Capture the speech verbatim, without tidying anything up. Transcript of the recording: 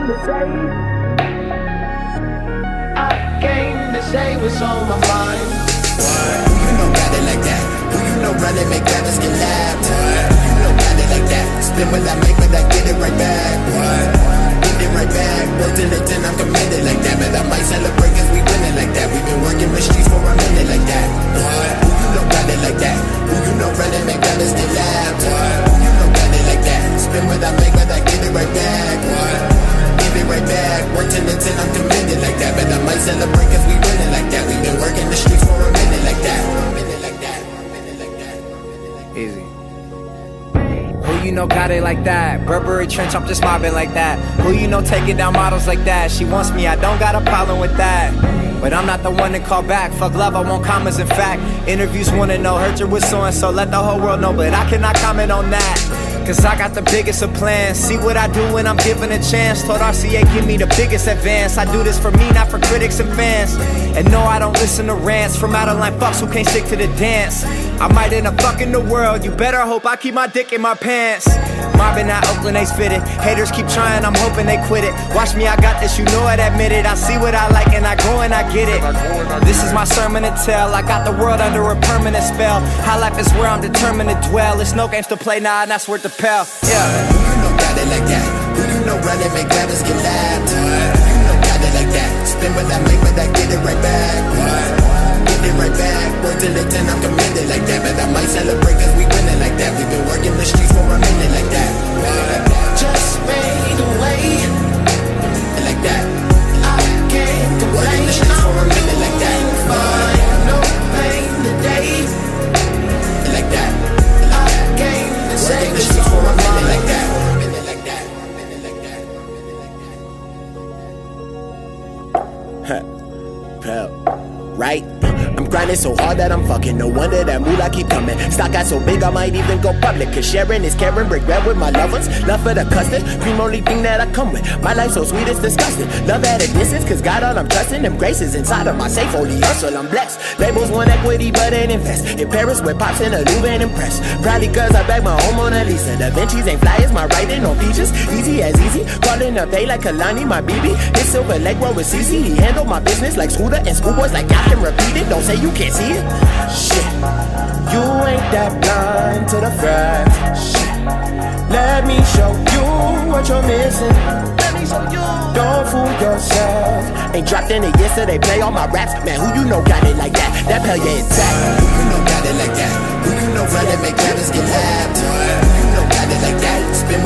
the day. I came to say what's on my mind. What? Who you know got it like that? Who you know run it, make rappers get laughed? What? Who you know got it like that? Spin what I make, but I get it right back. What? Get it right back. Work till it ten, I'm committed like that. But I might celebrate cause we winning like that. We been working the streets for a minute like that. What? Who you know got it like that? Who you know run it, make rappers get laughed? What? Who you know got it like that? Spin what I make, but I get it right back. What? Give it right back. Work till it ten, I'm committed like that. But I might celebrate cause we winning like that. We been working the streets for a minute like that. Minute like that. Minute like that. Easy. Who you know got it like that? Burberry trench, I'm just mobbing like that. Who you know taking down models like that? She wants me, I don't got a problem with that. But I'm not the one to call back. Fuck love, I want commas in fact. Interviews wanna know, heard you with so-and-so, let the whole world know. But I cannot comment on that, cause I got the biggest of plans. See what I do when I'm given a chance. Told R C A give me the biggest advance. I do this for me, not for critics and fans. And no, I don't listen to rants from out of line fucks who can't stick to the dance. I might end up fucking the world, you better hope I keep my dick in my pants. Mobbing out Oakland, they spit it. Haters keep trying, I'm hoping they quit it. Watch me, I got this, you know it, admit it. I see what I like and I go and I get it. This is my sermon to tell. I got the world under a permanent spell. High life is where I'm determined to dwell. It's no games to play, nah, and that's worth the pal. Yeah. Who you know got it like that? Who you know run it, make rappers get laughed? What? Who you know got it like that? Spin what I make, but I get it right back. What? Get it right back. Work till it ten, I'm committed like that. But I might celebrate cause we winning like that. We been working the streets for a minute like that. What? Just fade away Like that. I can't complain. Working the streets for a minute like that. What? No pain today. Like that. I came to say Working the what's streets for on a my minute mind. like that. Minute like that. Minute like that. Minute like that. Pal. Right? I'm grinding so hard that I'm fucking. No wonder that moolah keep coming. Stock got so big I might even go public. Cause sharing is caring. Break bread with my loved ones. Love for the custard. Cream only thing that I come with. My life so sweet it's disgusting. Love at a distance cause God all I'm trusting. Them graces inside of my safe. Only hustle I'm blessed. Labels want equity but ain't invest. In Paris with pops in a Louvre and impressed. Proudly cause I back my own Mona Lisa. Da Vinci's ain't fly as my writing on features. Easy as easy. Calling up they like Kalani my B B. His silver leg roll with C C. He handle my business like Scooter. And schoolboys like y'all can repeat it. Don't say you can't see it. Shit. You ain't that blind to the facts. Shit. Let me show you what you're missing. Let me show you. Don't fool yourself. Ain't dropped in it yesterday. Play all my raps. Man, who you know got it like that? That pal yeah intact. Who you know got it like that? Who you know run it, make rappers get laughed? Who you know got it like that? Spin